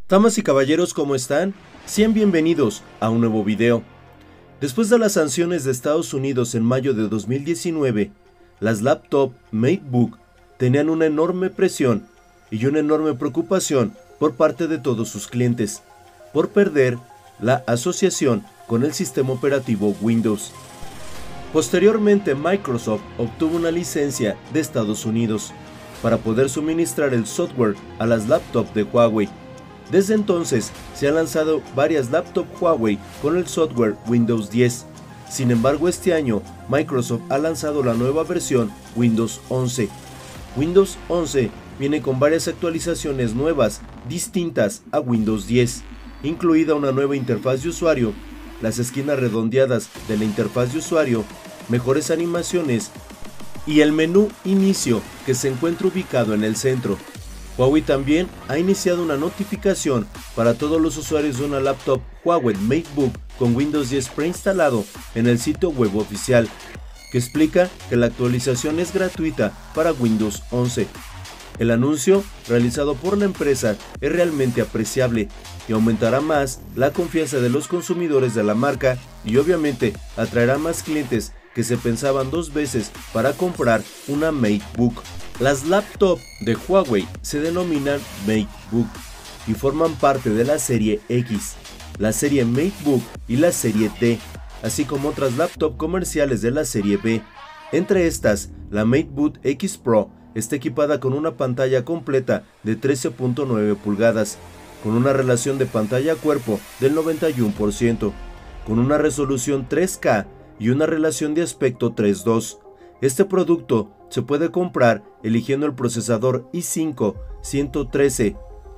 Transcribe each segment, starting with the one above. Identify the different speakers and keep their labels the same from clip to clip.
Speaker 1: Damas y caballeros, ¿cómo están? Sean bienvenidos a un nuevo video. Después de las sanciones de Estados Unidos en mayo de 2019, las laptop MateBook tenían una enorme presión y una enorme preocupación por parte de todos sus clientes, por perder la asociación con el sistema operativo Windows. Posteriormente, Microsoft obtuvo una licencia de Estados Unidos para poder suministrar el software a las laptops de Huawei. Desde entonces se han lanzado varias laptops Huawei con el software Windows 10. Sin embargo, este año Microsoft ha lanzado la nueva versión Windows 11. Windows 11 viene con varias actualizaciones nuevas distintas a Windows 10, incluida una nueva interfaz de usuario, las esquinas redondeadas de la interfaz de usuario, mejores animaciones y el menú inicio que se encuentra ubicado en el centro. Huawei también ha iniciado una notificación para todos los usuarios de una laptop Huawei MateBook con Windows 10 preinstalado en el sitio web oficial, que explica que la actualización es gratuita para Windows 11. El anuncio realizado por la empresa es realmente apreciable y aumentará más la confianza de los consumidores de la marca y obviamente atraerá más clientes que se pensaban dos veces para comprar una MateBook. Las laptops de Huawei se denominan MateBook y forman parte de la serie X, la serie MateBook y la serie T, así como otras laptops comerciales de la serie B. Entre estas, la MateBook X Pro está equipada con una pantalla completa de 13.9 pulgadas, con una relación de pantalla a cuerpo del 91%, con una resolución 3K y una relación de aspecto 3:2. Este producto se puede comprar eligiendo el procesador i5 113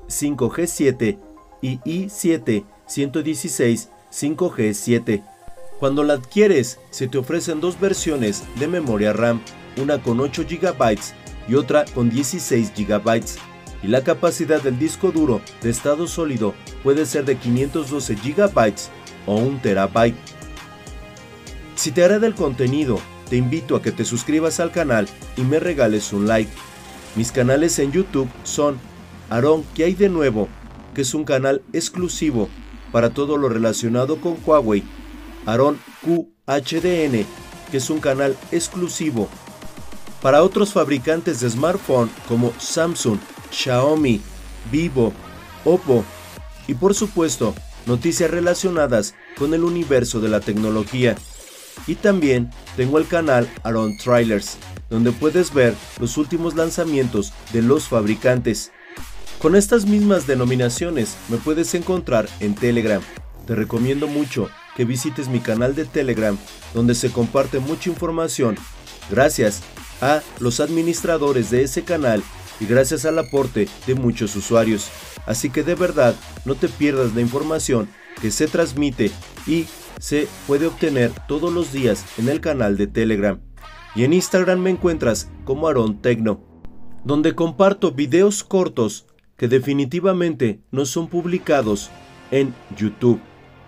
Speaker 1: 5G7 y i7 116 5G7. Cuando la adquieres, se te ofrecen dos versiones de memoria RAM, una con 8 GB y otra con 16 GB, y la capacidad del disco duro de estado sólido puede ser de 512 GB o 1 TB. Si te agrada el contenido, te invito a que te suscribas al canal y me regales un like. Mis canales en YouTube son Aarón ¿Qué hay de nuevo?, que es un canal exclusivo para todo lo relacionado con Huawei, Aarón QHDN, que es un canal exclusivo para otros fabricantes de smartphone como Samsung, Xiaomi, Vivo, Oppo y por supuesto noticias relacionadas con el universo de la tecnología. Y también tengo el canal Aarón Trailers, donde puedes ver los últimos lanzamientos de los fabricantes. Con estas mismas denominaciones me puedes encontrar en Telegram. Te recomiendo mucho que visites mi canal de Telegram, donde se comparte mucha información gracias a los administradores de ese canal y gracias al aporte de muchos usuarios. Así que de verdad no te pierdas la información que se transmite y se puede obtener todos los días en el canal de Telegram. Y en Instagram me encuentras como Aarón Tecno, donde comparto videos cortos que definitivamente no son publicados en YouTube.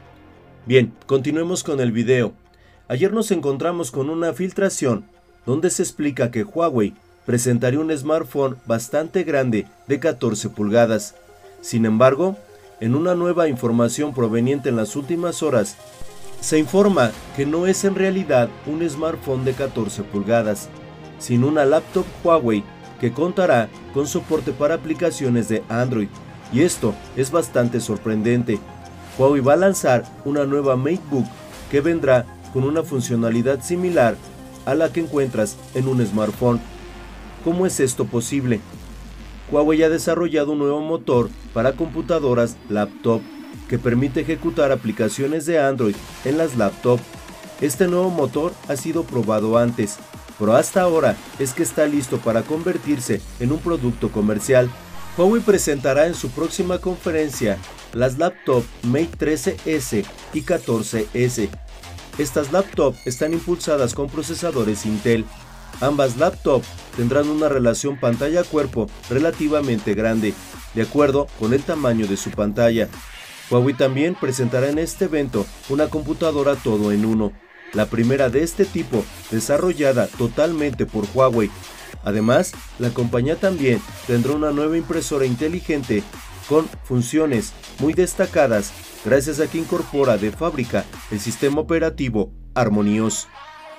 Speaker 1: Bien, continuemos con el video. Ayer nos encontramos con una filtración donde se explica que Huawei presentaría un smartphone bastante grande de 14 pulgadas. Sin embargo, en una nueva información proveniente en las últimas horas, se informa que no es en realidad un smartphone de 14 pulgadas, sino una laptop Huawei que contará con soporte para aplicaciones de Android, y esto es bastante sorprendente. Huawei va a lanzar una nueva MateBook que vendrá con una funcionalidad similar a la que encuentras en un smartphone. ¿Cómo es esto posible? Huawei ha desarrollado un nuevo motor para computadoras laptop que permite ejecutar aplicaciones de Android en las laptops. Este nuevo motor ha sido probado antes, pero hasta ahora es que está listo para convertirse en un producto comercial. Huawei presentará en su próxima conferencia las laptops Mate 13S y 14S. Estas laptops están impulsadas con procesadores Intel. Ambas laptops tendrán una relación pantalla-cuerpo relativamente grande, de acuerdo con el tamaño de su pantalla. Huawei también presentará en este evento una computadora todo en uno, la primera de este tipo desarrollada totalmente por Huawei. Además, la compañía también tendrá una nueva impresora inteligente con funciones muy destacadas gracias a que incorpora de fábrica el sistema operativo HarmonyOS.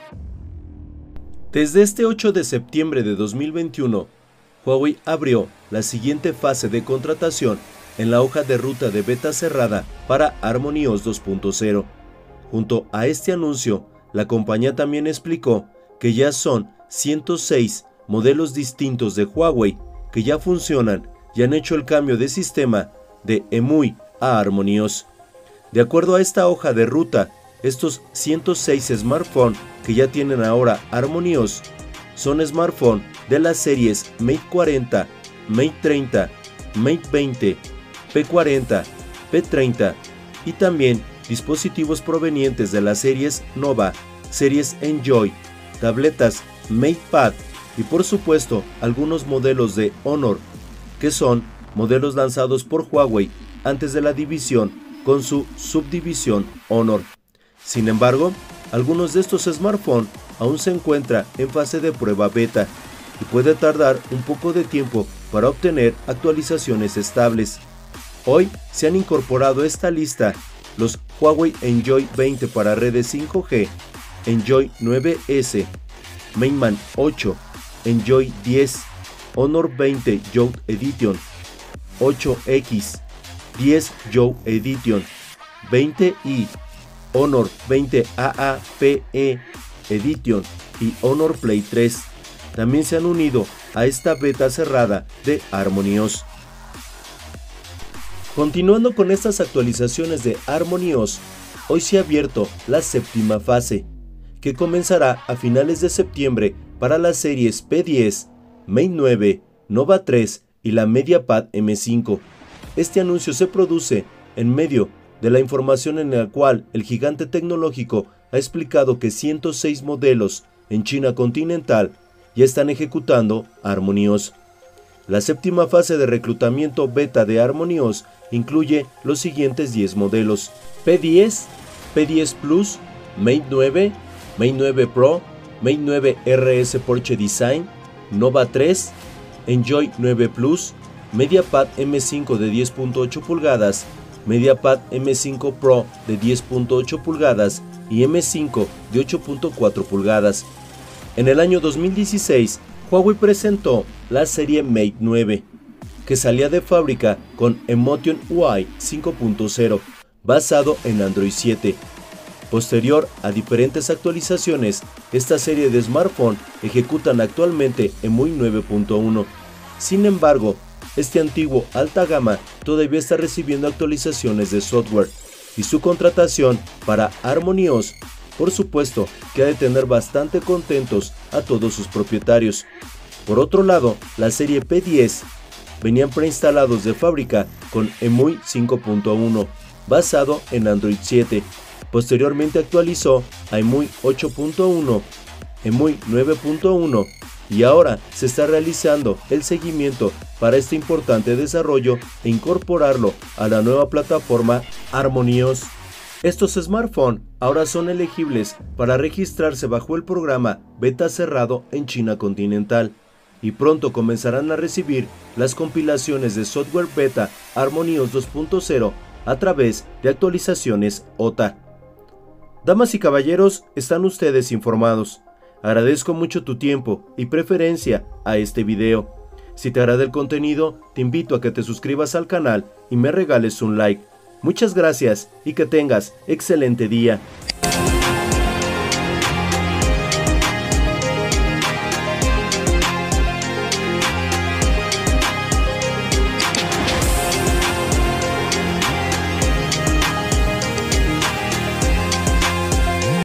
Speaker 1: Desde este 8 de septiembre de 2021, Huawei abrió la siguiente fase de contratación en la hoja de ruta de beta cerrada para HarmonyOS 2.0. Junto a este anuncio, la compañía también explicó que ya son 106 modelos distintos de Huawei que ya funcionan y han hecho el cambio de sistema de EMUI a HarmonyOS. De acuerdo a esta hoja de ruta, estos 106 smartphones que ya tienen ahora HarmonyOS son smartphones de las series Mate 40, Mate 30, Mate 20, P40, P30 y también dispositivos provenientes de las series Nova, series Enjoy, tabletas MatePad y por supuesto algunos modelos de Honor, que son modelos lanzados por Huawei antes de la división con su subdivisión Honor. Sin embargo, algunos de estos smartphones aún se encuentran en fase de prueba beta y puede tardar un poco de tiempo para obtener actualizaciones estables. Hoy se han incorporado a esta lista los Huawei Enjoy 20 para redes 5G, Enjoy 9S, Mainman 8, Enjoy 10, Honor 20 Youth Edition, 8X, 10 Youth Edition, 20i, Honor 20 AAPE Edition y Honor Play 3 también se han unido a esta beta cerrada de HarmonyOS. Continuando con estas actualizaciones de HarmonyOS, hoy se ha abierto la séptima fase, que comenzará a finales de septiembre para las series P10, Mate 9, Nova 3 y la MediaPad M5. Este anuncio se produce en medio de la información en la cual el gigante tecnológico ha explicado que 106 modelos en China continental ya están ejecutando HarmonyOS. La séptima fase de reclutamiento beta de HarmonyOS incluye los siguientes 10 modelos: P10, P10 Plus, Mate 9, Mate 9 Pro, Mate 9 RS Porsche Design, Nova 3, Enjoy 9 Plus, MediaPad M5 de 10.8 pulgadas, MediaPad M5 Pro de 10.8 pulgadas y M5 de 8.4 pulgadas. En el año 2016, Huawei presentó la serie Mate 9, que salía de fábrica con Emotion UI 5.0, basado en Android 7. Posterior a diferentes actualizaciones, esta serie de smartphones ejecutan actualmente EMUI 9.1. Sin embargo, este antiguo alta gama todavía está recibiendo actualizaciones de software y su contratación para HarmonyOS, por supuesto, que ha de tener bastante contentos a todos sus propietarios. Por otro lado, la serie P10 venían preinstalados de fábrica con EMUI 5.1, basado en Android 7. Posteriormente actualizó a EMUI 8.1, EMUI 9.1 y ahora se está realizando el seguimiento para este importante desarrollo e incorporarlo a la nueva plataforma HarmonyOS. Estos smartphones ahora son elegibles para registrarse bajo el programa beta cerrado en China continental y pronto comenzarán a recibir las compilaciones de software beta HarmonyOS 2.0 a través de actualizaciones OTA. Damas y caballeros, están ustedes informados. Agradezco mucho tu tiempo y preferencia a este video. Si te agrada el contenido, te invito a que te suscribas al canal y me regales un like. Muchas gracias y que tengas excelente día.